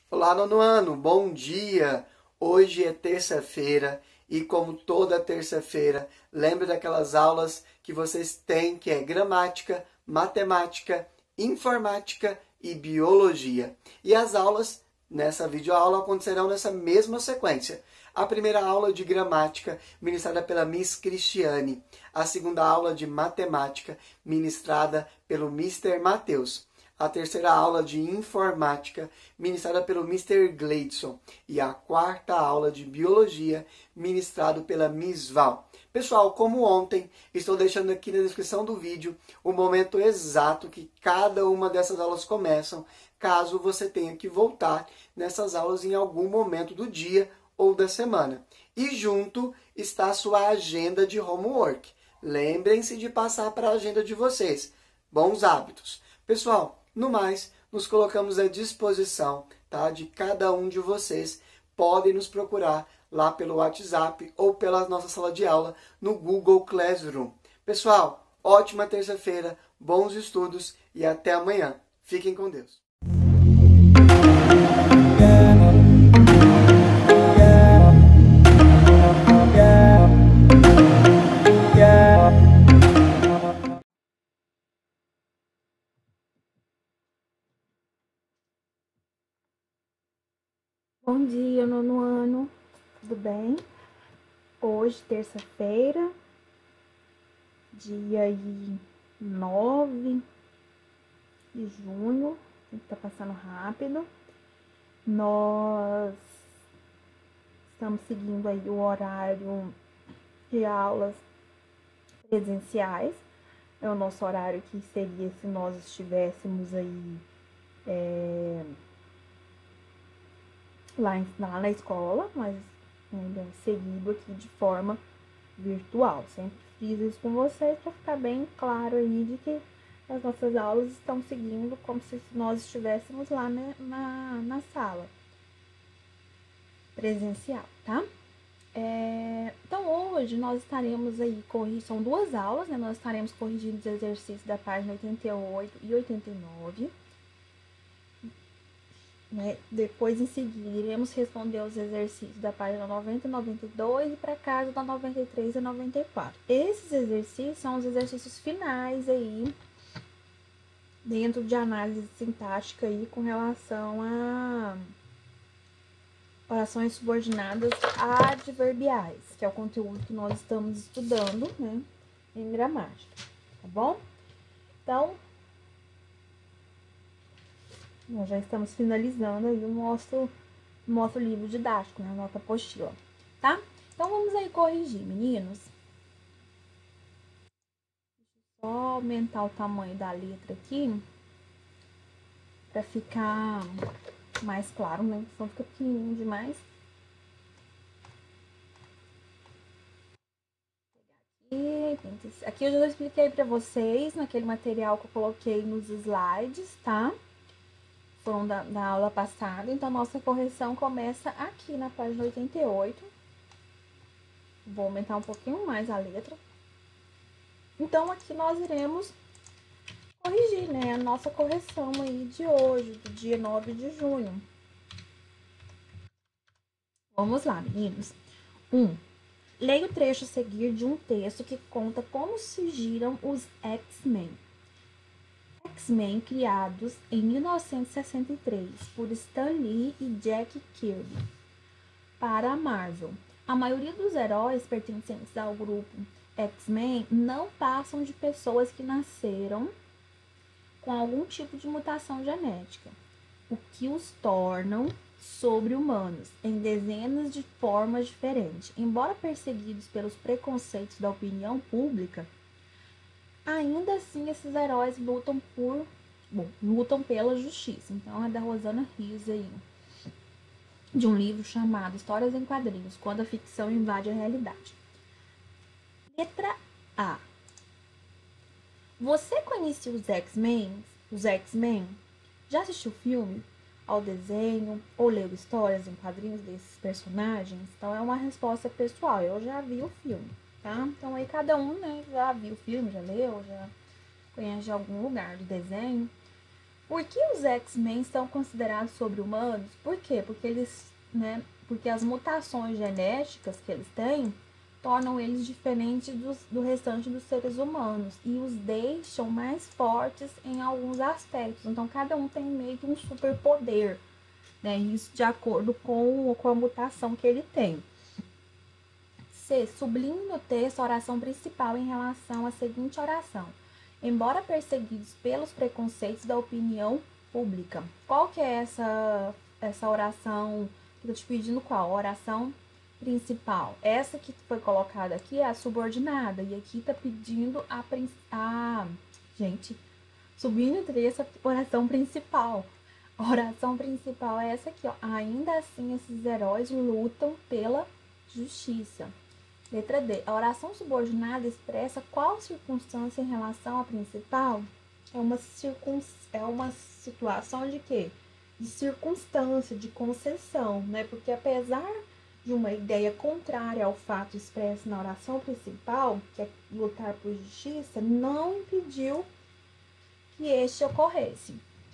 Olá, nono ano, bom dia! Hoje é terça-feira e, como toda terça-feira, lembre daquelas aulas que vocês têm, que é gramática, matemática, informática e biologia. E as aulas nessa videoaula acontecerão nessa mesma sequência. A primeira aula de gramática, ministrada pela Miss Cristiane. A segunda aula de matemática, ministrada pelo Mr. Matheus. A terceira aula de informática, ministrada pelo Mr. Gleidson. E a quarta aula de biologia, ministrado pela Miss Val. Pessoal, como ontem, estou deixando aqui na descrição do vídeo o momento exato que cada uma dessas aulas começam, caso você tenha que voltar nessas aulas em algum momento do dia ou da semana. E junto está a sua agenda de homework. Lembrem-se de passar para a agenda de vocês. Bons hábitos. Pessoal, no mais, nos colocamos à disposição, tá, de cada um de vocês. Podem nos procurar lá pelo WhatsApp ou pela nossa sala de aula no Google Classroom. Pessoal, ótima terça-feira, bons estudos e até amanhã. Fiquem com Deus. Bom dia, nono ano, tudo bem? Hoje, terça-feira, dia 9 de junho, tá passando rápido. Nós estamos seguindo aí o horário de aulas presenciais. É o nosso horário que seria se nós estivéssemos aí lá na escola, mas ainda seguido aqui de forma virtual. Sempre friso isso com vocês para ficar bem claro aí de que as nossas aulas estão seguindo como se nós estivéssemos lá, né, na sala presencial, tá? Então, hoje nós estaremos aí são duas aulas, né? Nós estaremos corrigindo os exercícios da página 88 e 89. Depois, em seguida, iremos responder os exercícios da página 90 e 92 e para casa da 93 e 94. Esses exercícios são os exercícios finais aí, dentro de análise sintática aí, com relação a orações subordinadas adverbiais, que é o conteúdo que nós estamos estudando, né, em gramática, tá bom? Então, nós já estamos finalizando aí o nosso livro didático, né? A nossa apostila, tá? Então, vamos aí corrigir, meninos. Deixa eu só aumentar o tamanho da letra aqui, pra ficar mais claro, né? Senão fica pequenininho demais. Aqui eu já expliquei pra vocês, naquele material que eu coloquei nos slides, tá? Foram da aula passada, então nossa correção começa aqui na página 88. Vou aumentar um pouquinho mais a letra. Então, aqui nós iremos corrigir, né, a nossa correção aí de hoje, do dia 9 de junho. Vamos lá, meninos. 1. Leia o trecho a seguir de um texto que conta como surgiram os X-Men. X-Men criados em 1963 por Stan Lee e Jack Kirby para a Marvel. A maioria dos heróis pertencentes ao grupo X-Men não passam de pessoas que nasceram com algum tipo de mutação genética, o que os tornam sobre-humanos em dezenas de formas diferentes. Embora perseguidos pelos preconceitos da opinião pública, ainda assim, esses heróis lutam pela justiça. Então, é da Rosana Rios aí, de um livro chamado Histórias em Quadrinhos, quando a ficção invade a realidade. Letra A. Você conhecia os X-Men? Já assistiu o filme, ao desenho, ou leu histórias em quadrinhos desses personagens? Então, é uma resposta pessoal. Eu já vi o filme. Tá? Então, aí cada um, né, já viu o filme, já leu, já conhece de algum lugar do desenho. Por que os X-Men são considerados sobre-humanos? Por quê? Porque eles, né, porque as mutações genéticas que eles têm tornam eles diferentes do restante dos seres humanos e os deixam mais fortes em alguns aspectos. Então, cada um tem meio que um superpoder, né? Isso de acordo com a mutação que ele tem. C. Sublinhe no texto a oração principal em relação à seguinte oração. Embora perseguidos pelos preconceitos da opinião pública. Qual que é essa oração que eu tô te pedindo? Qual? A oração principal. Essa que foi colocada aqui é a subordinada. E aqui tá pedindo gente, subindo essa oração principal. A oração principal é essa aqui, ó. Ainda assim, esses heróis lutam pela justiça. Letra D. A oração subordinada expressa qual circunstância em relação à principal? É uma situação de quê? De circunstância, de concessão, né? Porque apesar de uma ideia contrária ao fato expresso na oração principal, que é lutar por justiça, não impediu que este ocorresse.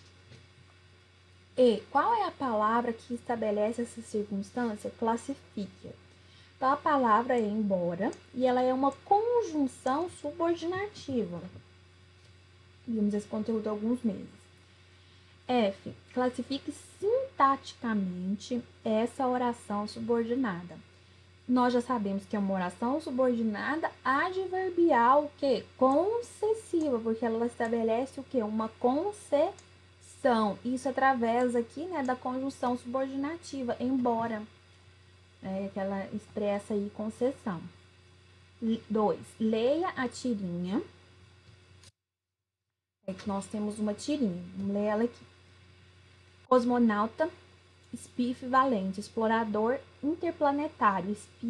E qual é a palavra que estabelece essa circunstância? Classifique. Então, a palavra é embora e ela é uma conjunção subordinativa. Vimos esse conteúdo há alguns meses. F. Classifique sintaticamente essa oração subordinada. Nós já sabemos que é uma oração subordinada adverbial, o quê? Concessiva, porque ela estabelece o quê? Uma concessão. Isso através aqui, né, da conjunção subordinativa, embora. Que ela expressa aí concessão. 2. Leia a tirinha. Que nós temos uma tirinha. Vamos ler ela aqui. Cosmonauta, espife valente, explorador interplanetário,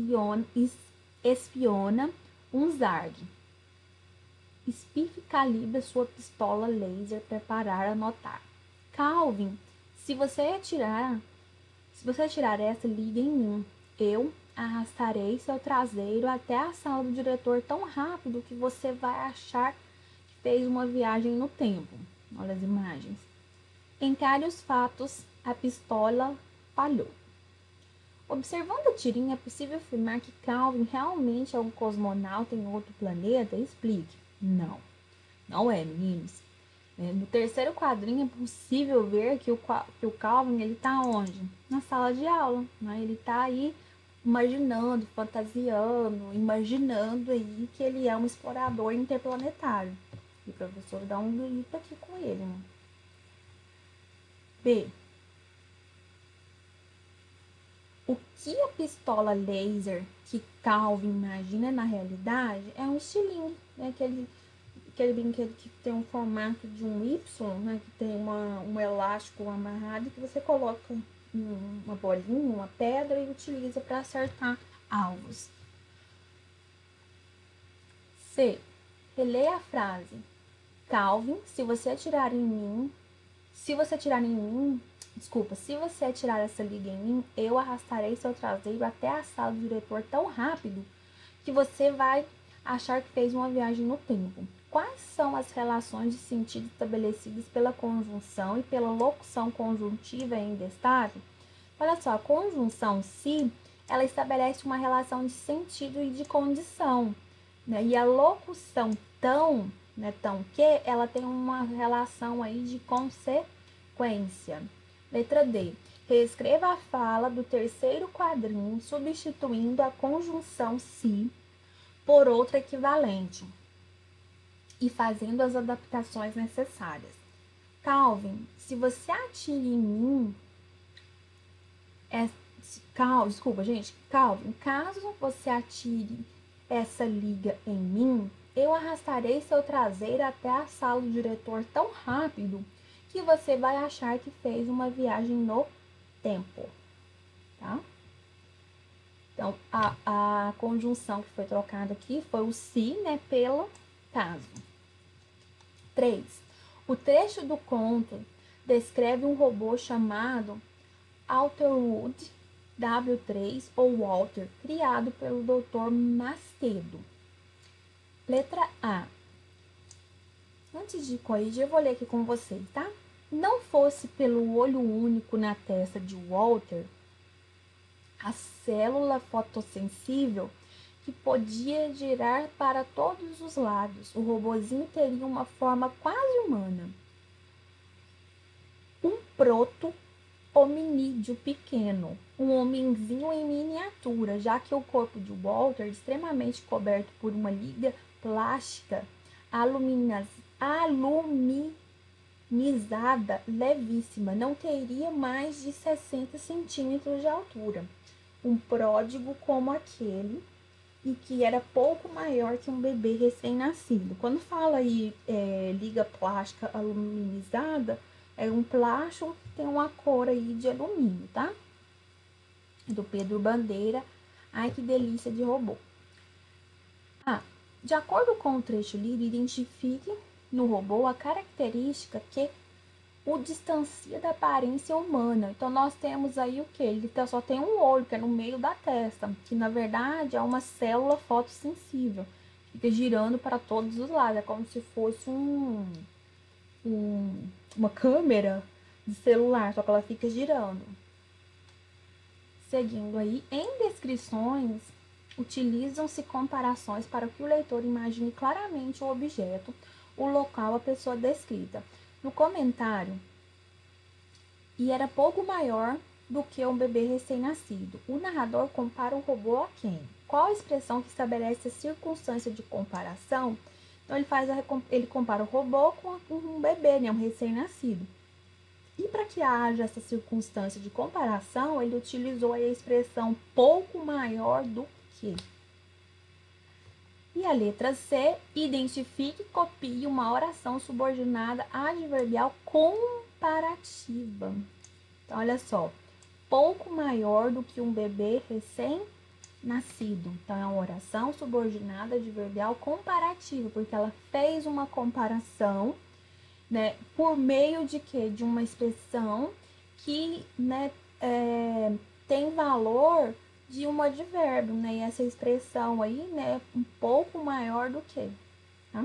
espiona um Zarg. Espife calibra sua pistola laser preparar a notar. Calvin, se você atirar essa, liga em mim. Eu arrastarei seu traseiro até a sala do diretor tão rápido que você vai achar que fez uma viagem no tempo. Olha as imagens. Encare os fatos, a pistola falhou. Observando a tirinha, é possível afirmar que Calvin realmente é um cosmonauta em outro planeta? Explique. Não, não é, meninos. No terceiro quadrinho é possível ver que o Calvin, ele tá onde? Na sala de aula, né? Ele tá aí imaginando, fantasiando, imaginando aí que ele é um explorador interplanetário. E o professor dá um grito aqui com ele, né? B. O que a pistola laser que Calvin imagina na realidade é um estilingue, né? Aquele brinquedo que tem um formato de um Y, né? Que tem um elástico amarrado que você coloca uma bolinha, uma pedra e utiliza para acertar alvos. C. Releia a frase. Calvin, se você atirar essa liga em mim, eu arrastarei seu traseiro até a sala do diretor tão rápido que você vai achar que fez uma viagem no tempo. Quais são as relações de sentido estabelecidas pela conjunção e pela locução conjuntiva em destaque? Olha só, a conjunção se, ela estabelece uma relação de sentido e de condição, né? E a locução tão, né, tão que, ela tem uma relação aí de consequência. Letra D. Reescreva a fala do terceiro quadrinho, substituindo a conjunção se por outra equivalente e fazendo as adaptações necessárias. Calvin, se você atira em mim... Calvin, caso você atire essa liga em mim, eu arrastarei seu traseiro até a sala do diretor tão rápido que você vai achar que fez uma viagem no tempo, tá? Então, a conjunção que foi trocada aqui foi o se, né, pelo caso. 3. O trecho do conto descreve um robô chamado Alterwood W3 ou Walter, criado pelo Dr. Macedo. Letra A. Antes de corrigir, eu vou ler aqui com vocês, tá? Não fosse pelo olho único na testa de Walter, a célula fotossensível que podia girar para todos os lados, o robozinho teria uma forma quase humana. Um proto-hominídeo pequeno, um homenzinho em miniatura, já que o corpo de Walter, extremamente coberto por uma liga plástica aluminizada levíssima, não teria mais de 60 centímetros de altura. Um pródigo como aquele, e que era pouco maior que um bebê recém-nascido. Quando fala aí liga plástica aluminizada, é um plástico que tem uma cor aí de alumínio, tá? Do Pedro Bandeira. Ai, que delícia de robô. De acordo com o trecho lido, identifique no robô a característica que o distancia da aparência humana. Então, nós temos aí o que? Ele só tem um olho, que é no meio da testa, que na verdade é uma célula fotossensível. Fica girando para todos os lados, é como se fosse uma câmera de celular, só que ela fica girando. Seguindo aí, em descrições, utilizam-se comparações para que o leitor imagine claramente o objeto, o local, a pessoa descrita. No comentário, e era pouco maior do que um bebê recém-nascido. O narrador compara o robô a quem? Qual a expressão que estabelece a circunstância de comparação? Então, ele compara o robô com um bebê, né, um recém-nascido. E para que haja essa circunstância de comparação, ele utilizou a expressão pouco maior do que. E a letra C, identifique e copie uma oração subordinada adverbial comparativa. Então, olha só, pouco maior do que um bebê recém-nascido. Então, é uma oração subordinada adverbial comparativa, porque ela fez uma comparação, né, por meio de quê? De uma expressão que, né, tem valor de um advérbio, né? E essa expressão aí, né, um pouco maior do que, tá?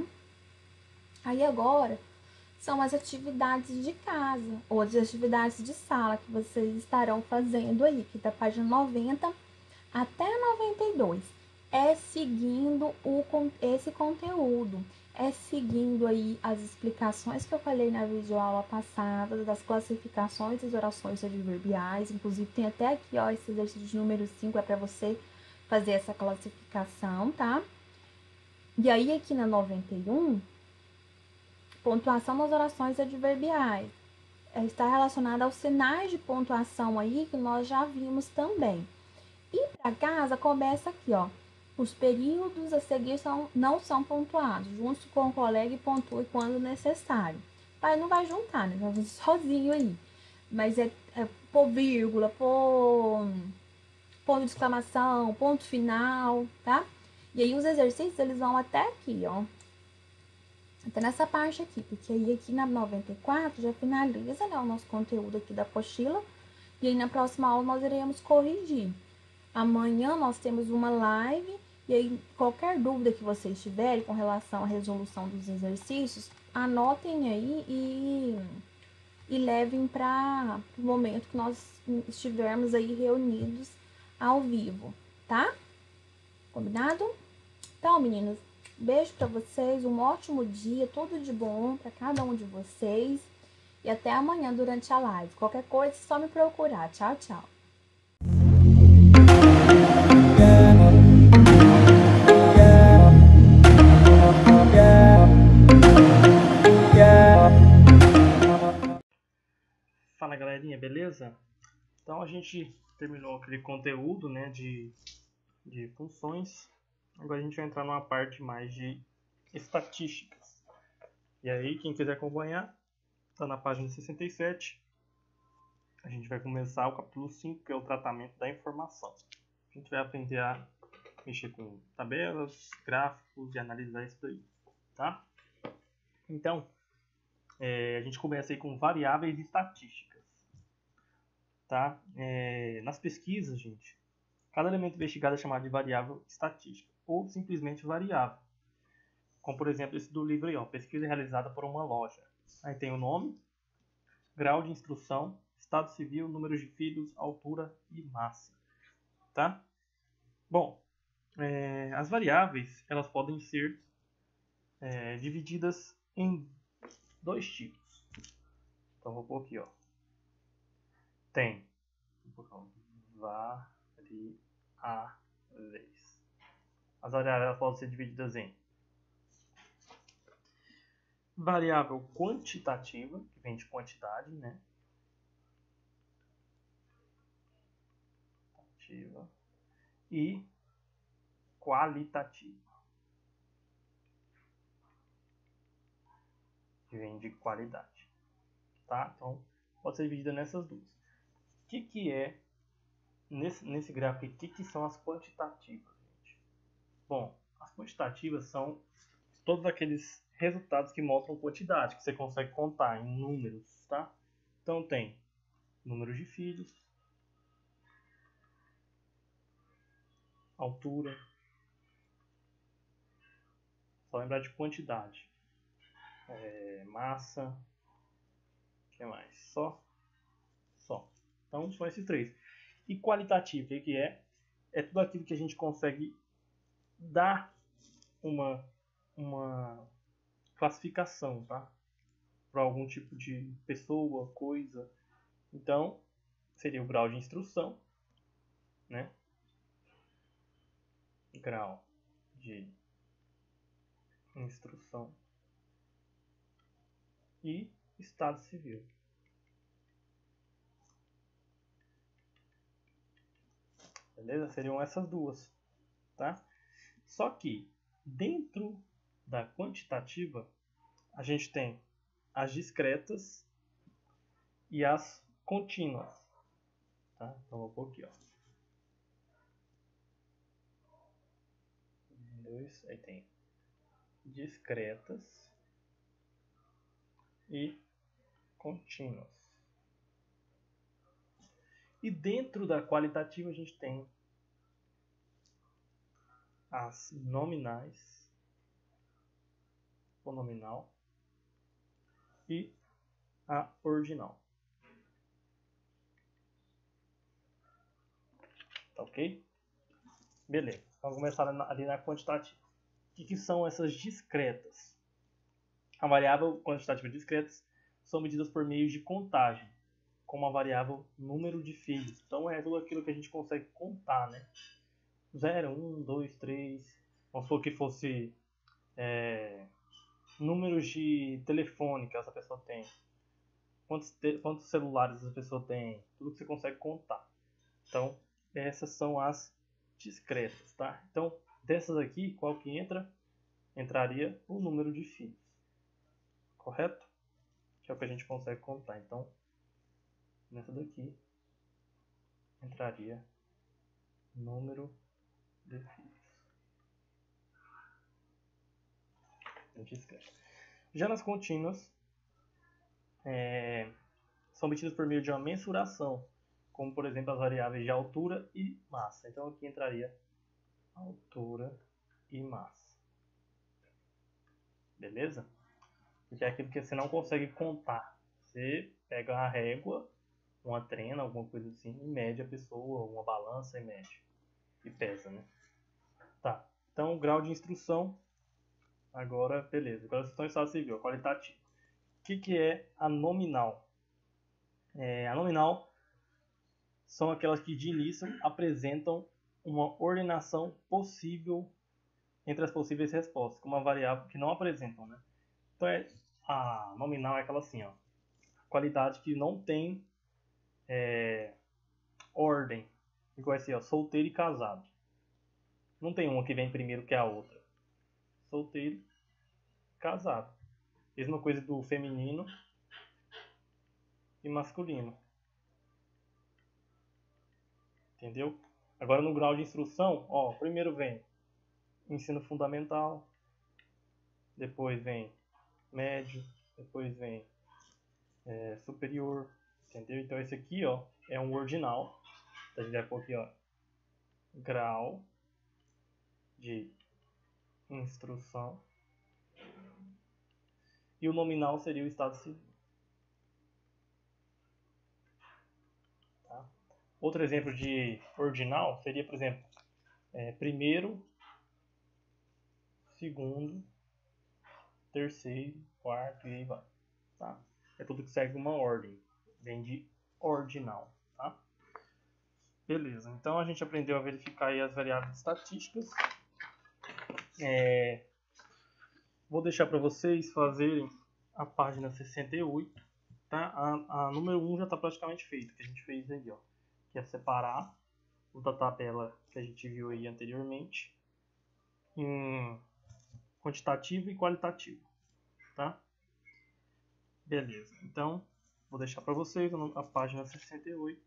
Aí agora são as atividades de casa ou as atividades de sala que vocês estarão fazendo aí, que da página 90 até 92. É seguindo esse conteúdo, é seguindo aí as explicações que eu falei na videoaula passada, das classificações das orações adverbiais, inclusive tem até aqui, ó, esse exercício de número 5 é para você fazer essa classificação, tá? E aí aqui na 91, pontuação nas orações adverbiais. Está relacionada aos sinais de pontuação aí que nós já vimos também. E para casa começa aqui, ó. Os períodos a seguir não são pontuados. Junte com o colega e pontue quando necessário. Pai não vai juntar, né? Vai fazer sozinho aí. Mas é pôr vírgula, pôr ponto de exclamação, ponto final, tá? E aí os exercícios, eles vão até aqui, ó. Até nessa parte aqui, porque aí aqui na 94 já finaliza, né, o nosso conteúdo aqui da apostila. E aí na próxima aula nós iremos corrigir. Amanhã nós temos uma live, e aí qualquer dúvida que vocês tiverem com relação à resolução dos exercícios, anotem aí e levem para o momento que nós estivermos aí reunidos ao vivo, tá? Combinado? Então, meninas, beijo para vocês, um ótimo dia, tudo de bom para cada um de vocês. E até amanhã durante a live. Qualquer coisa, é só me procurar. Tchau, tchau. Fala, galerinha, beleza? Então a gente terminou aquele conteúdo, né, de funções. Agora a gente vai entrar numa parte mais de estatísticas. E aí, quem quiser acompanhar, está na página 67. A gente vai começar o capítulo 5, que é o tratamento da informação. A gente vai aprender a mexer com tabelas, gráficos e analisar isso daí, tá? Então, a gente começa aí com variáveis estatísticas, tá? Nas pesquisas, gente, cada elemento investigado é chamado de variável estatística ou simplesmente variável. Como, por exemplo, esse do livro aí, ó, pesquisa realizada por uma loja. Aí tem o nome, grau de instrução, estado civil, número de filhos, altura e massa. Tá? Bom, as variáveis elas podem ser divididas em dois tipos. Então vou pôr aqui, ó. Tem variáveis. As variáveis podem ser divididas em variável quantitativa, que vem de quantidade, né? E qualitativa, que vem de qualidade. Tá? Então, pode ser dividida nessas duas. O que é, nesse gráfico aqui, o que são as quantitativas, gente? Bom, as quantitativas são todos aqueles resultados que mostram quantidade, que você consegue contar em números, tá? Então tem número de filhos, altura, só lembrar de quantidade, massa, o que mais? Só. Então são esses três. E qualitativo, o que é? É tudo aquilo que a gente consegue dar uma classificação, tá? Para algum tipo de pessoa, coisa. Então, seria o grau de instrução, né? Grau de instrução e estado civil. Beleza? Seriam essas duas, tá? Só que dentro da quantitativa a gente tem as discretas e as contínuas, tá? Então vou pôr aqui, ó. Aí tem discretas e contínuas. E dentro da qualitativa a gente tem as nominais, o nominal e a ordinal. Tá ok? Beleza. Vamos começar ali na quantitativa. O que são essas discretas? A variável quantitativa discretas são medidas por meio de contagem, como a variável número de filhos. Então é tudo aquilo que a gente consegue contar, né? 0, 1, 2, 3. Vamos supor que fosse números de telefone que essa pessoa tem. Quantos celulares essa pessoa tem. Tudo que você consegue contar. Então, essas são as discretas, tá? Então, dessas aqui, qual que entra? Entraria o número de filhos. Correto? Que é o que a gente consegue contar. Então, nessa daqui, entraria número de filhos. Discreto. Já nas contínuas, são obtidas por meio de uma mensuração, como por exemplo as variáveis de altura e massa. Então aqui entraria altura e massa. Beleza? Porque é aquilo que você não consegue contar. Você pega a régua, uma trena, alguma coisa assim, e mede a pessoa, uma balança e mede. E pesa, né? Tá. Então, o grau de instrução. Agora, beleza. Agora vocês estão em estado civil, qualitativo. O que é a nominal? A nominal são aquelas que de início apresentam uma ordenação possível entre as possíveis respostas, com uma variável que não apresentam, né? Então a nominal é aquela assim, ó, qualidade que não tem ordem, igual assim, ó, solteiro e casado. Não tem uma que vem primeiro que a outra. Solteiro, casado. Mesma coisa do feminino e masculino. Entendeu? Agora no grau de instrução, ó, primeiro vem ensino fundamental, depois vem médio, depois vem superior, entendeu? Então esse aqui, ó, é um ordinal. Então a gente vai pôr aqui, ó, grau de instrução. E o nominal seria o estado civil. Outro exemplo de ordinal seria, por exemplo, primeiro, segundo, terceiro, quarto e aí vai. Tá? É tudo que segue uma ordem. Vem de ordinal. Tá? Beleza, então a gente aprendeu a verificar aí as variáveis estatísticas. Vou deixar para vocês fazerem a página 68. Tá? A número 1 já está praticamente feita, que a gente fez aí, ó. Que é separar o da tabela que a gente viu aí anteriormente em quantitativo e qualitativo. Tá? Beleza, então vou deixar para vocês a página 68.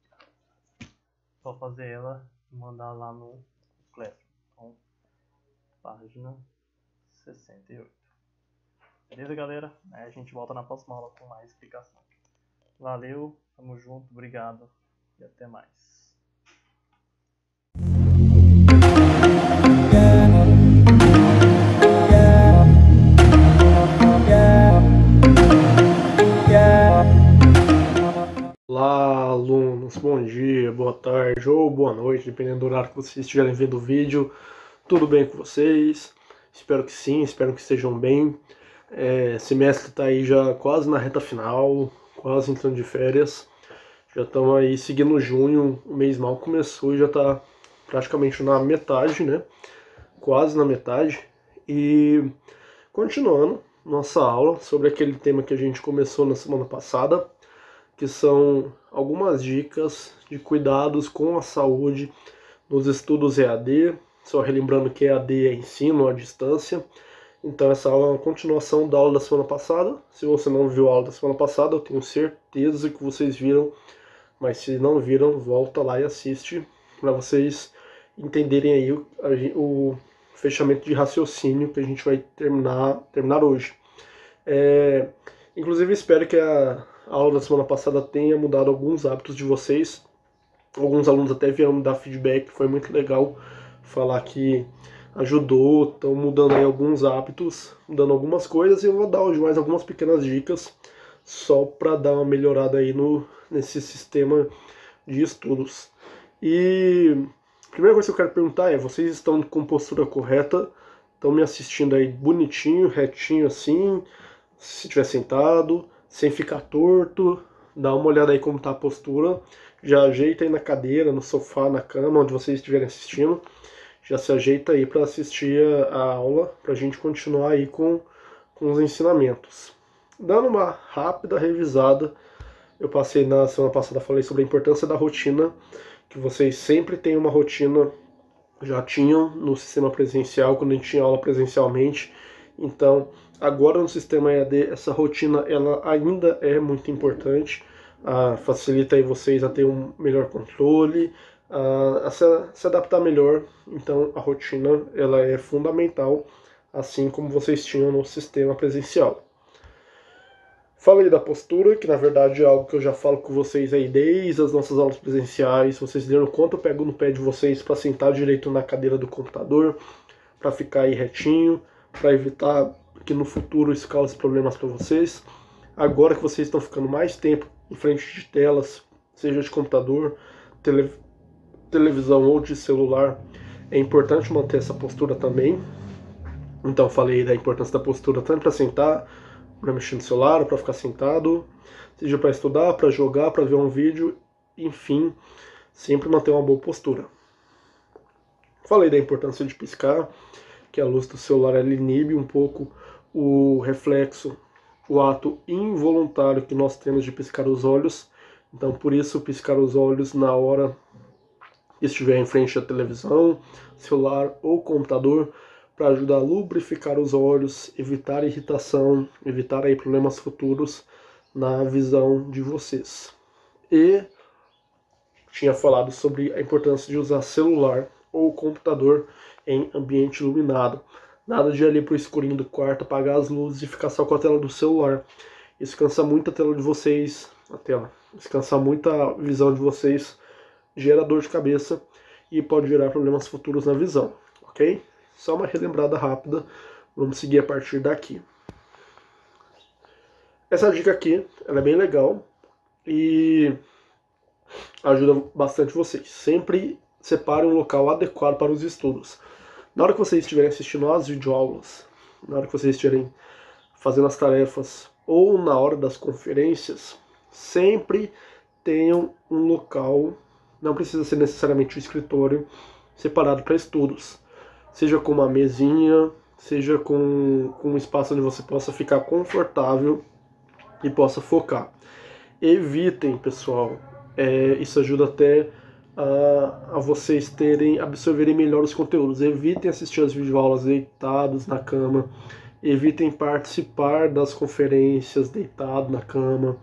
Só fazer ela e mandar lá no Classroom. Então, página 68. Beleza, galera? Aí a gente volta na próxima aula com mais explicação. Valeu, tamo junto, obrigado e até mais. Olá, alunos, bom dia, boa tarde ou boa noite, dependendo do horário que vocês estiverem vendo o vídeo. Tudo bem com vocês? Espero que sim, espero que estejam bem. Semestre está aí já quase na reta final, quase entrando de férias. Já estamos aí seguindo junho, o mês mal começou e já está praticamente na metade, né? Quase na metade. E continuando nossa aula sobre aquele tema que a gente começou na semana passada, que são algumas dicas de cuidados com a saúde nos estudos EAD. Só relembrando que EAD é ensino à distância. Então essa aula é uma continuação da aula da semana passada. Se você não viu a aula da semana passada, eu tenho certeza que vocês viram. Mas se não viram, volta lá e assiste para vocês entenderem aí o fechamento de raciocínio que a gente vai terminar hoje. Inclusive espero que a aula da semana passada tenha mudado alguns hábitos de vocês. Alguns alunos até vieram me dar feedback, foi muito legal falar que ajudou, estão mudando aí alguns hábitos, mudando algumas coisas, e eu vou dar hoje mais algumas pequenas dicas só para dar uma melhorada aí nesse sistema de estudos. E a primeira coisa que eu quero perguntar é, vocês estão com postura correta? Estão me assistindo aí bonitinho, retinho assim, se estiver sentado, sem ficar torto? Dá uma olhada aí como está a postura, já ajeita aí na cadeira, no sofá, na cama, onde vocês estiverem assistindo, já se ajeita aí para assistir a aula, para a gente continuar aí com os ensinamentos. Dando uma rápida revisada, eu passei na semana passada, falei sobre a importância da rotina, que vocês sempre têm uma rotina, já tinham no sistema presencial, quando a gente tinha aula presencialmente. Então, agora no sistema EAD, essa rotina ela ainda é muito importante, facilita aí vocês a ter um melhor controle, a se adaptar melhor. Então, a rotina ela é fundamental, assim como vocês tinham no sistema presencial. Falei da postura, que na verdade é algo que eu já falo com vocês aí desde as nossas aulas presenciais. Vocês viram o quanto eu pego no pé de vocês para sentar direito na cadeira do computador, para ficar aí retinho, para evitar que no futuro isso cause problemas para vocês. Agora que vocês estão ficando mais tempo em frente de telas, seja de computador, televisão ou de celular, é importante manter essa postura também. Então falei da importância da postura tanto para sentar, para mexer no celular, para ficar sentado, seja para estudar, para jogar, para ver um vídeo, enfim, sempre manter uma boa postura. Falei da importância de piscar, que a luz do celular ela inibe um pouco o reflexo, o ato involuntário que nós temos de piscar os olhos. Então, por isso, piscar os olhos na hora que estiver em frente à televisão, celular ou computador, para ajudar a lubrificar os olhos, evitar irritação, evitar aí problemas futuros na visão de vocês. E tinha falado sobre a importância de usar celular ou computador em ambiente iluminado. Nada de ir ali pro escurinho do quarto, apagar as luzes e ficar só com a tela do celular. Isso cansa muito a tela de vocês, isso cansa muito a visão de vocês, gera dor de cabeça e pode gerar problemas futuros na visão, ok? Só uma relembrada rápida, vamos seguir a partir daqui. Essa dica aqui, ela é bem legal e ajuda bastante vocês. Sempre separe um local adequado para os estudos. Na hora que vocês estiverem assistindo às videoaulas, na hora que vocês estiverem fazendo as tarefas ou na hora das conferências, sempre tenham um local, não precisa ser necessariamente um escritório, separado para estudos. Seja com uma mesinha, seja com um espaço onde você possa ficar confortável e possa focar. Evitem, pessoal, isso ajuda até a vocês absorverem melhor os conteúdos. Evitem assistir as videoaulas deitados na cama, evitem participar das conferências deitado na cama,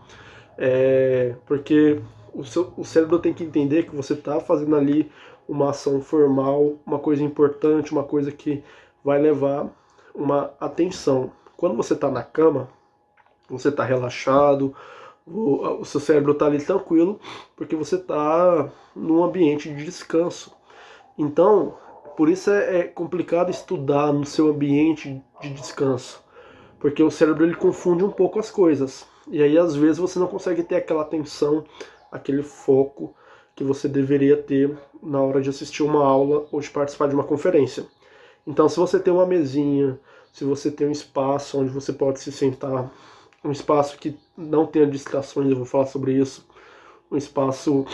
porque o cérebro tem que entender que você está fazendo ali uma ação formal, uma coisa importante, uma coisa que vai levar uma atenção. Quando você está na cama, você está relaxado, o seu cérebro está ali tranquilo, porque você está num ambiente de descanso. Então, por isso é complicado estudar no seu ambiente de descanso, porque o cérebro ele confunde um pouco as coisas. E aí, às vezes, você não consegue ter aquela atenção, aquele foco que você deveria ter na hora de assistir uma aula ou de participar de uma conferência. Então, se você tem uma mesinha, se você tem um espaço onde você pode se sentar, um espaço que não tenha distrações, eu vou falar sobre isso, um espaço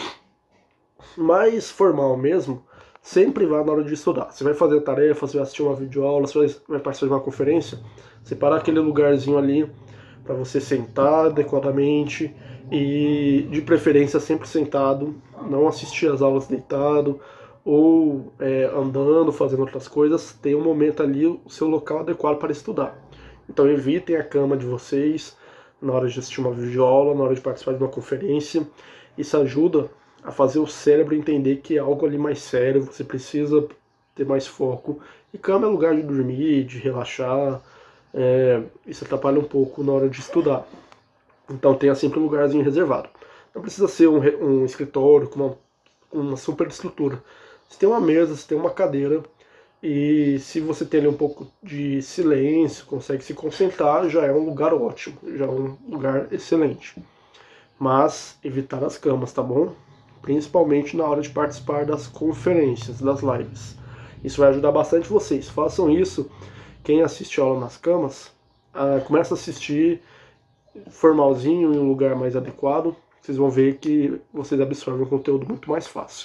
mais formal mesmo, sempre vá na hora de estudar. Você vai fazer tarefa, você vai assistir uma videoaula, você vai participar de uma conferência, separar aquele lugarzinho ali para você sentar adequadamente e, de preferência, sempre sentado, não assistir às aulas deitado ou andando, fazendo outras coisas. Tem um momento ali, o seu local adequado para estudar. Então evitem a cama de vocês na hora de assistir uma videoaula, na hora de participar de uma conferência. Isso ajuda a fazer o cérebro entender que é algo ali mais sério, você precisa ter mais foco. E cama é lugar de dormir, de relaxar, isso atrapalha um pouco na hora de estudar. Então tenha sempre um lugarzinho reservado. Não precisa ser um escritório com uma super estrutura. Você tem uma mesa, você tem uma cadeira, e se você tem ali um pouco de silêncio, consegue se concentrar, já é um lugar ótimo, já é um lugar excelente. Mas evitar as camas, tá bom? Principalmente na hora de participar das conferências, das lives. Isso vai ajudar bastante vocês. Façam isso. Quem assiste aula nas camas, começa a assistir formalzinho, em um lugar mais adequado. Vocês vão ver que vocês absorvem o conteúdo muito mais fácil.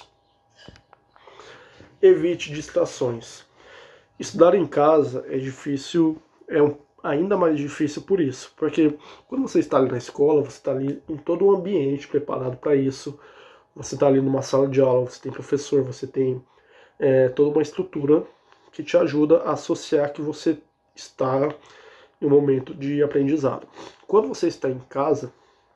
Evite distrações. Estudar em casa é difícil, ainda mais difícil por isso, porque quando você está ali na escola, você está ali em todo um ambiente preparado para isso, você está ali numa sala de aula, você tem professor, você tem toda uma estrutura que te ajuda a associar que você está em um momento de aprendizado. Quando você está em casa,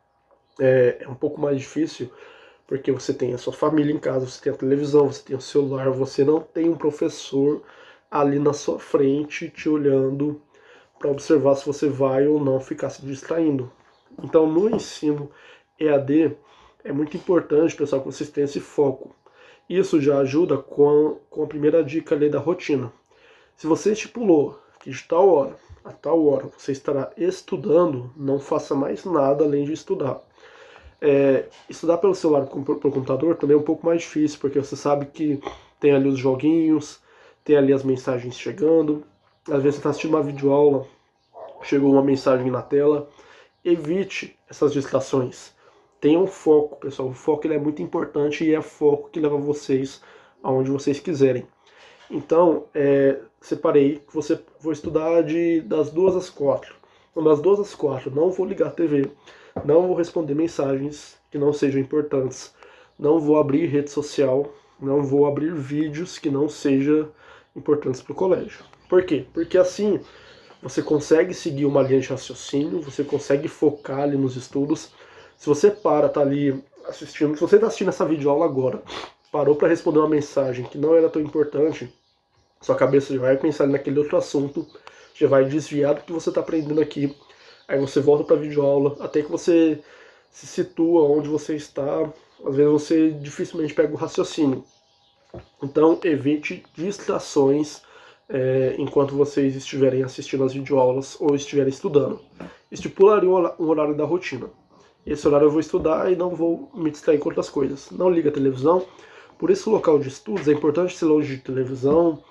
é um pouco mais difícil, porque você tem a sua família em casa, você tem a televisão, você tem o celular, você não tem um professor ali na sua frente te olhando para observar se você vai ou não ficar se distraindo. Então, no ensino EAD, é muito importante, pessoal, que vocês tenham esse foco. Isso já ajuda com a primeira dica ali da rotina. Se você estipulou que de tal hora a tal hora você estará estudando, não faça mais nada além de estudar. Estudar pelo celular, pelo computador também é um pouco mais difícil, porque você sabe que tem ali os joguinhos, tem ali as mensagens chegando. Às vezes você está assistindo uma videoaula, chegou uma mensagem na tela. Evite essas distrações. Tenha um foco, pessoal. O foco ele é muito importante e é foco que leva vocês aonde vocês quiserem. Então, separei que você vou estudar das 2 às 4. Então, das 2 às 4, não vou ligar a TV, não vou responder mensagens que não sejam importantes, não vou abrir rede social, não vou abrir vídeos que não sejam importantes para o colégio. Por quê? Porque assim você consegue seguir uma linha de raciocínio, você consegue focar ali nos estudos. Se você tá ali assistindo, se você está assistindo essa videoaula agora, parou para responder uma mensagem que não era tão importante, sua cabeça já vai pensar naquele outro assunto, já vai desviar do que você está aprendendo aqui. Aí você volta para a videoaula, até que você se situa onde você está. Às vezes você dificilmente pega o raciocínio. Então evite distrações enquanto vocês estiverem assistindo as videoaulas ou estiverem estudando. Estipule um horário da rotina. esse horário eu vou estudar e não vou me distrair com outras coisas. Não liga a televisão. Por esse local de estudos é importante ser longe de televisão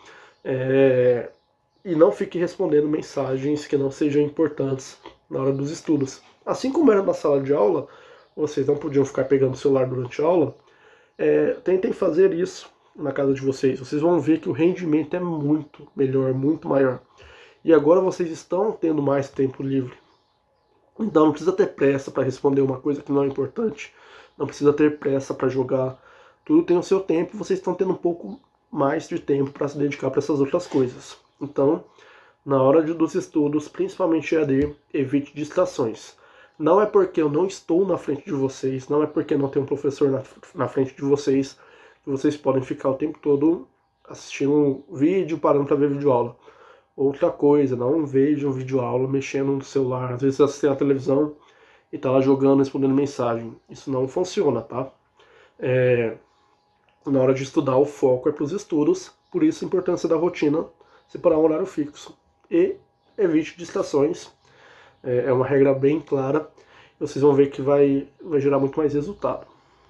e não fique respondendo mensagens que não sejam importantes na hora dos estudos. Assim como era na sala de aula, vocês não podiam ficar pegando o celular durante a aula, tentem fazer isso na casa de vocês. Vocês vão ver que o rendimento é muito melhor, muito maior. E agora vocês estão tendo mais tempo livre. Então não precisa ter pressa para responder uma coisa que não é importante. Não precisa ter pressa para jogar. Tudo tem o seu tempo e vocês estão tendo um pouco mais de tempo para se dedicar para essas outras coisas. Então, na hora dos estudos, principalmente EAD, evite distrações. Não é porque eu não estou na frente de vocês, não é porque não tem um professor na frente de vocês, que vocês podem ficar o tempo todo assistindo um vídeo, parando para ver videoaula. Outra coisa, não veja um videoaula mexendo no celular, às vezes você assiste a televisão e tá lá jogando, respondendo mensagem. Isso não funciona, tá? Na hora de estudar, o foco é para os estudos, por isso a importância da rotina, separar um horário fixo. E evite distrações, é uma regra bem clara, vocês vão ver que vai gerar muito mais resultado.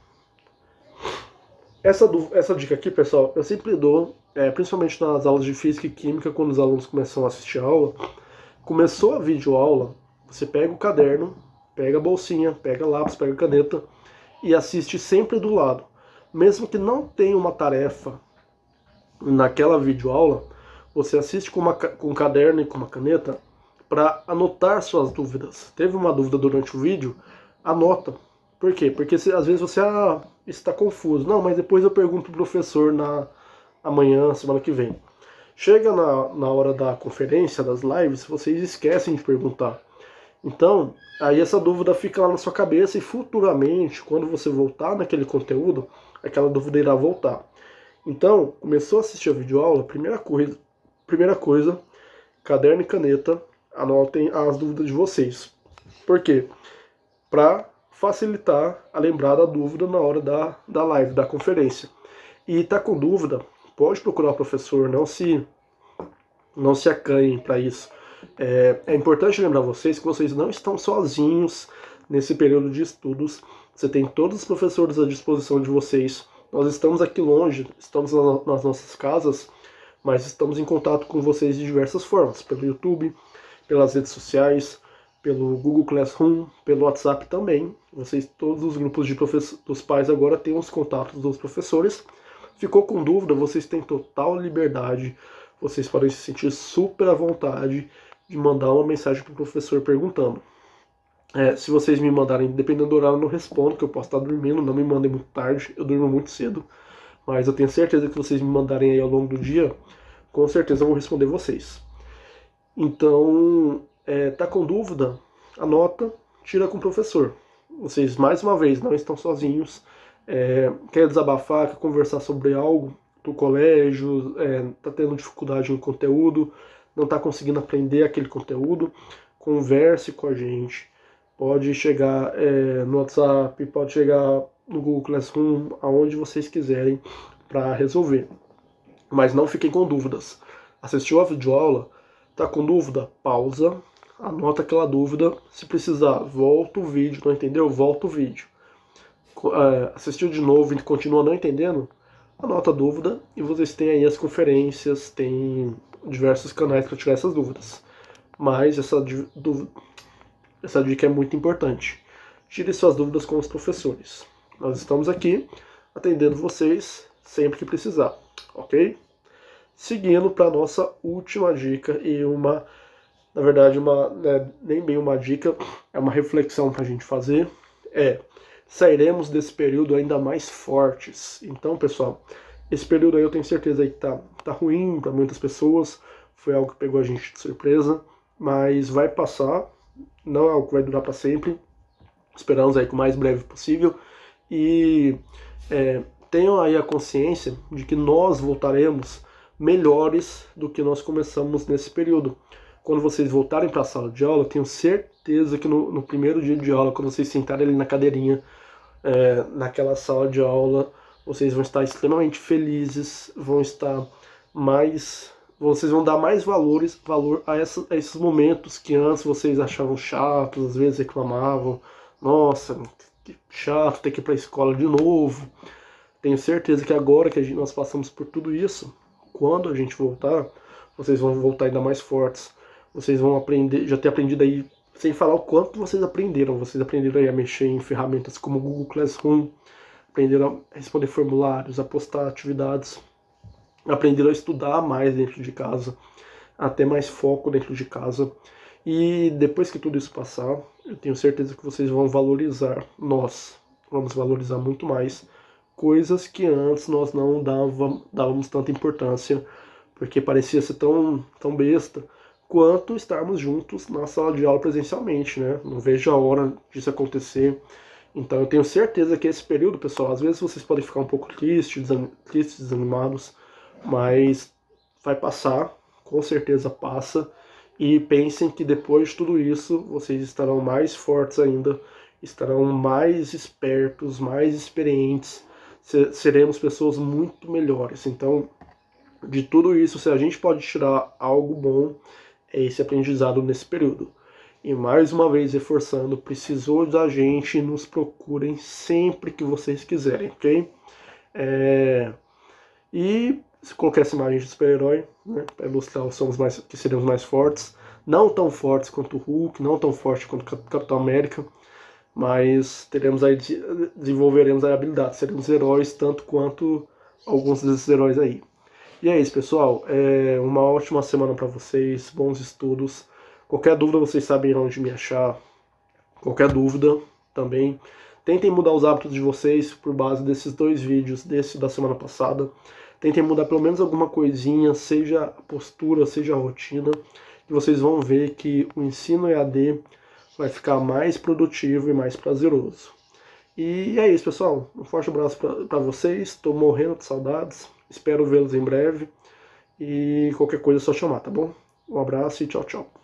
Essa dica aqui, pessoal, eu sempre dou, principalmente nas aulas de Física e Química, quando os alunos começam a assistir a aula. Começou a videoaula, você pega o caderno, pega a bolsinha, pega lápis, pega a caneta e assiste sempre do lado. Mesmo que não tenha uma tarefa naquela videoaula, você assiste com um caderno e com uma caneta para anotar suas dúvidas. Teve uma dúvida durante o vídeo? Anota. Por quê? Porque às vezes você está confuso. Não, mas depois eu pergunto pro professor amanhã, semana que vem. Chega na hora da conferência, das lives, vocês esquecem de perguntar. Então, aí essa dúvida fica lá na sua cabeça e futuramente, quando você voltar naquele conteúdo, aquela dúvida irá voltar. Então, começou a assistir a videoaula, primeira coisa, caderno e caneta, anotem as dúvidas de vocês. Por quê? Para facilitar a lembrar da dúvida na hora da live, da conferência. E tá com dúvida, pode procurar o professor, não se acanhem para isso. É importante lembrar vocês que vocês não estão sozinhos nesse período de estudos. Você tem todos os professores à disposição de vocês. Nós estamos aqui longe, estamos nas nossas casas, mas estamos em contato com vocês de diversas formas, pelo YouTube, pelas redes sociais, pelo Google Classroom, pelo WhatsApp também. Todos os grupos dos pais agora têm os contatos dos professores. Ficou com dúvida, vocês têm total liberdade, vocês podem se sentir super à vontade de mandar uma mensagem para o professor perguntando. Se vocês me mandarem, dependendo do horário, eu não respondo, que eu posso estar dormindo, não me mandem muito tarde, eu durmo muito cedo. Mas eu tenho certeza que vocês me mandarem aí ao longo do dia, com certeza eu vou responder vocês. Então, tá com dúvida? Anota, tira com o professor. Vocês, mais uma vez, não estão sozinhos. Quer desabafar, quer conversar sobre algo do colégio, tá tendo dificuldade no conteúdo, não tá conseguindo aprender aquele conteúdo, converse com a gente. Pode chegar no WhatsApp, pode chegar no Google Classroom, aonde vocês quiserem para resolver. Mas não fiquem com dúvidas. Assistiu a videoaula, tá com dúvida? Pausa, anota aquela dúvida. Se precisar, volta o vídeo, não entendeu? Volta o vídeo. Assistiu de novo e continua não entendendo? Anota a dúvida e vocês têm aí as conferências, tem diversos canais para tirar essas dúvidas. Mas essa dica é muito importante. Tire suas dúvidas com os professores. Nós estamos aqui atendendo vocês sempre que precisar, ok? Seguindo para a nossa última dica e na verdade, nem bem uma dica, é uma reflexão para a gente fazer, sairemos desse período ainda mais fortes. Então, pessoal, esse período aí eu tenho certeza aí que tá ruim para muitas pessoas, foi algo que pegou a gente de surpresa, mas vai passar, não é algo que vai durar para sempre, esperamos aí que o mais breve possível, e tenham aí a consciência de que nós voltaremos melhores do que nós começamos nesse período. Quando vocês voltarem para a sala de aula, eu tenho certeza que no primeiro dia de aula, quando vocês sentarem ali na cadeirinha, naquela sala de aula, vocês vão estar extremamente felizes, vocês vão dar mais valor a esses momentos que antes vocês achavam chatos, às vezes reclamavam, nossa, que chato ter que ir para a escola de novo. Tenho certeza que agora que nós passamos por tudo isso, quando a gente voltar, vocês vão voltar ainda mais fortes. Vocês vão aprender, já ter aprendido aí, sem falar o quanto vocês aprenderam. Vocês aprenderam aí a mexer em ferramentas como o Google Classroom, aprenderam a responder formulários, a postar atividades, aprenderam a estudar mais dentro de casa, a ter mais foco dentro de casa. E depois que tudo isso passar, eu tenho certeza que vocês vão valorizar, nós vamos valorizar muito mais coisas que antes nós não dávamos tanta importância, porque parecia ser tão besta quanto estarmos juntos na sala de aula presencialmente, né? Não vejo a hora disso acontecer. Então eu tenho certeza que esse período, pessoal, às vezes vocês podem ficar um pouco tristes, desanimados, mas vai passar, com certeza passa, e pensem que depois de tudo isso, vocês estarão mais fortes ainda, estarão mais espertos, mais experientes, seremos pessoas muito melhores. Então, de tudo isso, se a gente pode tirar algo bom, é esse aprendizado nesse período. E mais uma vez reforçando, precisou da gente, nos procurem sempre que vocês quiserem, ok? E se colocar essa imagem de super-herói, né, para ilustrar que seremos mais fortes, não tão fortes quanto o Hulk, não tão fortes quanto o Capitão América, mas desenvolveremos aí habilidades, seremos heróis tanto quanto alguns desses heróis aí. E é isso, pessoal. Uma ótima semana para vocês, bons estudos. Qualquer dúvida, vocês sabem onde me achar. Qualquer dúvida também. Tentem mudar os hábitos de vocês por base desses 2 vídeos, desse da semana passada. Tentem mudar pelo menos alguma coisinha, seja a postura, seja a rotina. E vocês vão ver que o ensino EAD vai ficar mais produtivo e mais prazeroso. E é isso, pessoal. Um forte abraço para vocês. Estou morrendo de saudades. Espero vê-los em breve. E qualquer coisa é só chamar, tá bom? Um abraço e tchau, tchau.